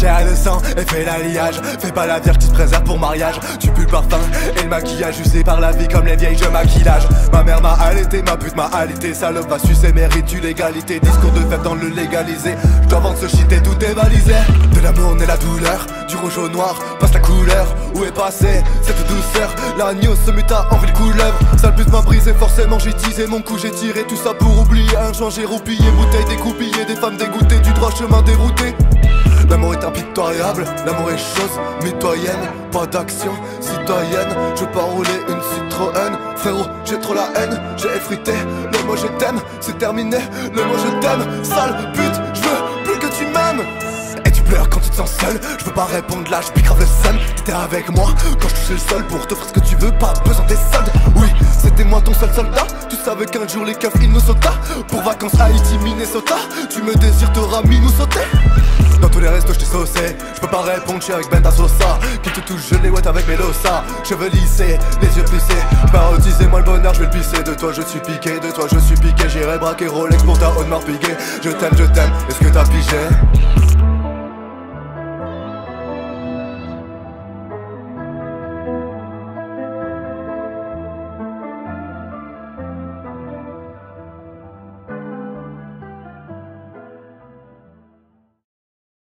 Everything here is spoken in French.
chair et de sang et fais l'alliage. Fais pas la vierge qui se préserve pour mariage. Tu pues le parfum et le maquillage usé par la vie comme les vieilles jeux maquillage. Ma mère m'a allaité, ma pute m'a alité. Salope va sucer, mérite du l'égalité. Discours de fête dans le légalisé. J'dois vendre ce shit et tout est balisé. De l'amour naît la douleur, du rouge au noir passe la couleur. Où est passée cette douceur? L'agneau se muta en ville couleuvre. Sale pute m'a brisé, forcément j'ai teasé mon coup, j'ai tiré tout ça pour oublier. Un joint j'ai roupillé, bouteille découpillée, des femmes dégoûtées, du droit chemin dérouté. L'amour est impitoyable, l'amour est chose mitoyenne. Pas d'action citoyenne, je veux pas rouler une Citroën. Frérot, j'ai trop la haine, j'ai effrité. Le mot je t'aime, c'est terminé. Le mot je t'aime, sale pute, je veux plus que tu m'aimes. Et tu pleures quand tu te sens seul, je veux pas répondre là, je pique grave le seum. T'étais avec moi quand je touchais le sol pour t'offrir ce que tu veux, pas besoin des soldes. Oui, c'était moi ton seul soldat. Tu savais qu'un jour les keufs ils nous sauta. Pour vacances Haïti, Minnesota. Tu me désires, t'auras mis nous sauter. Dans tous les restos j't'ai saucé, j'peux pas répondre, j'suis avec Benda Sosa. Qui te touche, je les wet avec mes losa. Cheveux lissés, les yeux plissés. J'parodisais moi le bonheur, j'vais le pisser. De toi je suis piqué, de toi je suis piqué. J'irai braquer Rolex pour ta Audemars Piguet. Je t'aime, est-ce que t'as pigé?